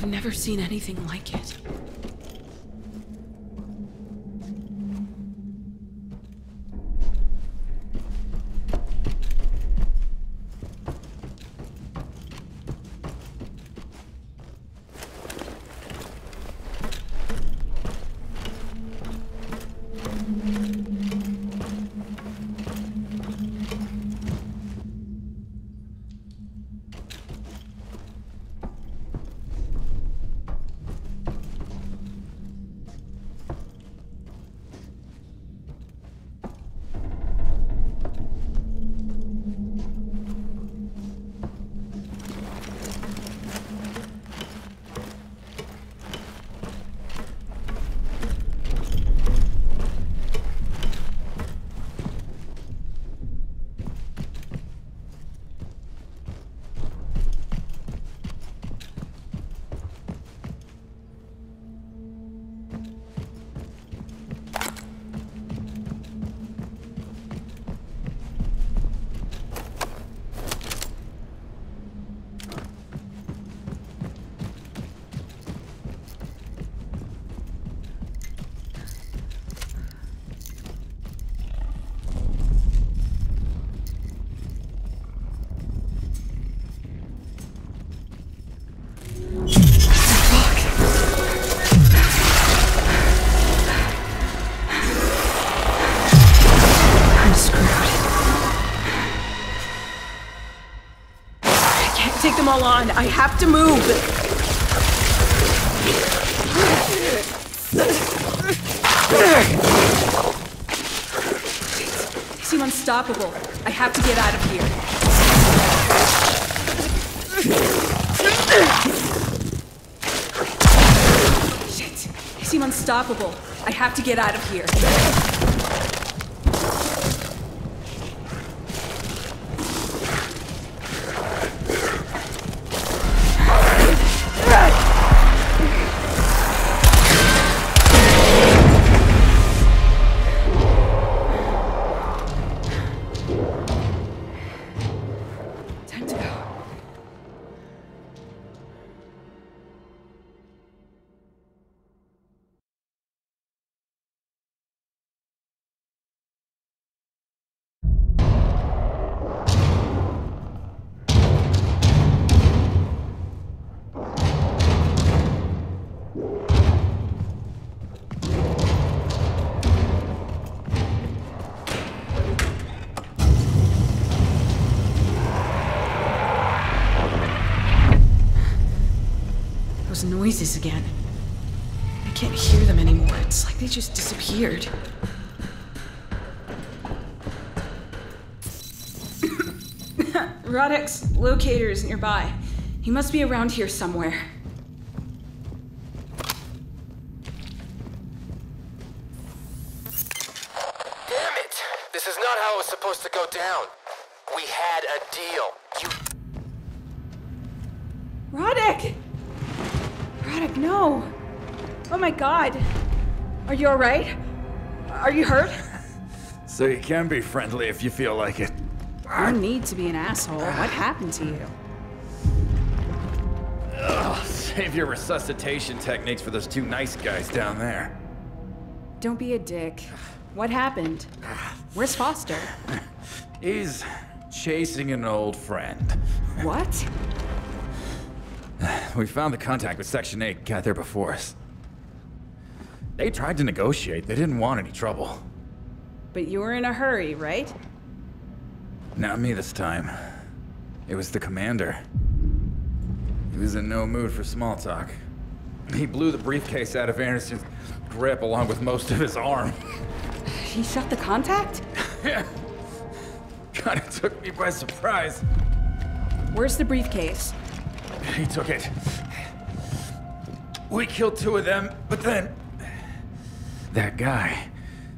never seen anything like it. All on. I have to move. They seem unstoppable. I have to get out of here. Shit. They seem unstoppable. I have to get out of here. Noises again. I can't hear them anymore. It's like they just disappeared. Rodek's locator is nearby. He must be around here somewhere. Damn it! This is not how it was supposed to go down. We had a deal. Rodek! Rodek, no! Oh my god! Are you alright? Are you hurt? So you can be friendly if you feel like it. No need to be an asshole. What happened to you? Ugh, save your resuscitation techniques for those two nice guys down there. Don't be a dick. What happened? Where's Foster? He's chasing an old friend. What? We found the contact with Section 8, got there before us. They tried to negotiate. They didn't want any trouble. But you were in a hurry, right? Not me this time. It was the commander. He was in no mood for small talk. He blew the briefcase out of Anderson's grip along with most of his arm. He shot the contact? Yeah. Kinda took me by surprise. Where's the briefcase? He took it. We killed two of them, but then... that guy...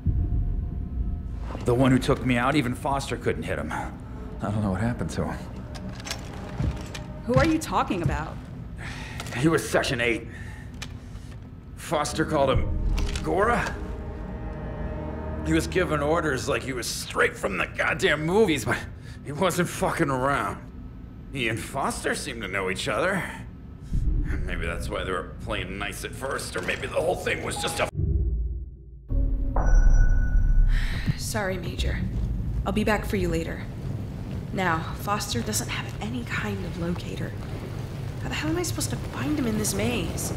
the one who took me out, even Foster couldn't hit him. I don't know what happened to him. Who are you talking about? He was Section 8. Foster called him Gora. He was giving orders like he was straight from the goddamn movies, but he wasn't fucking around. He and Foster seemed to know each other. Maybe that's why they were playing nice at first, or maybe the whole thing was just a... Sorry, Major. I'll be back for you later. Now, Foster doesn't have any kind of locator. How the hell am I supposed to find him in this maze?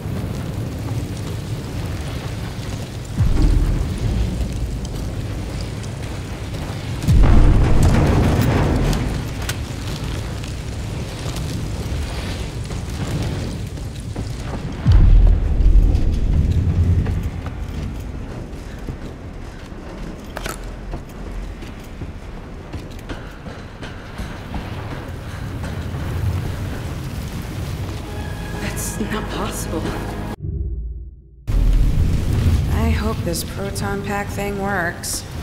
Not possible. I hope this proton pack thing works.